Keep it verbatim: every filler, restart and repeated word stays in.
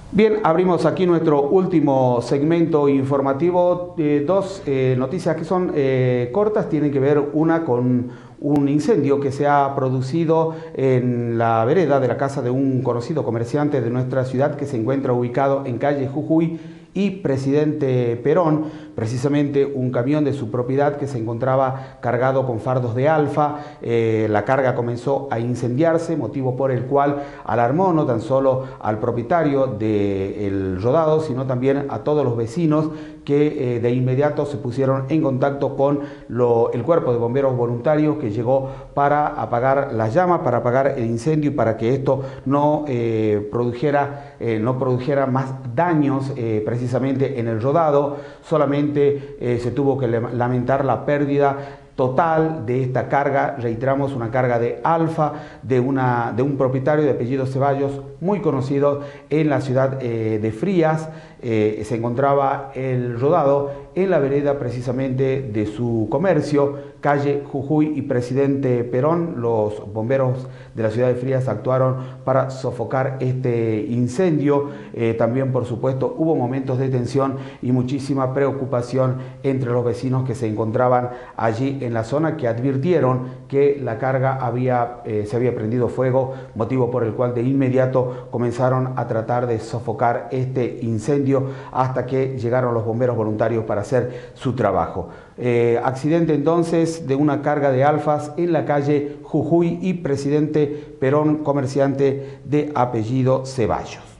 Bien, abrimos aquí nuestro último segmento informativo. Eh, dos eh, noticias que son eh, cortas, tienen que ver una con un incendio que se ha producido en la vereda de la casa de un conocido comerciante de nuestra ciudad que se encuentra ubicado en calle Jujuy y Presidente Perón, precisamente un camión de su propiedad que se encontraba cargado con fardos de alfa. Eh, la carga comenzó a incendiarse, motivo por el cual alarmó no tan solo al propietario del rodado, sino también a todos los vecinos que eh, de inmediato se pusieron en contacto con lo, el cuerpo de bomberos voluntarios que llegó para apagar las llamas, para apagar el incendio y para que esto no, eh, produjera, eh, no produjera más daños eh, precisamente en el rodado. Solamente eh, se tuvo que lamentar la pérdida total de esta carga, reiteramos, una carga de alfa de, una, de un propietario de apellido Ceballos, muy conocido en la ciudad eh, de Frías. Eh, se encontraba el rodado en la vereda precisamente de su comercio, calle Jujuy y Presidente Perón. Los bomberos de la ciudad de Frías actuaron para sofocar este incendio. Eh, también, por supuesto, hubo momentos de tensión y muchísima preocupación entre los vecinos que se encontraban allí en la zona, que advirtieron que la carga había, eh, se había prendido fuego, motivo por el cual de inmediato comenzaron a tratar de sofocar este incendio hasta que llegaron los bomberos voluntarios para hacer su trabajo. Eh, accidente entonces de una carga de alfas en la calle Jujuy y Presidente Perón, comerciante de apellido Ceballos.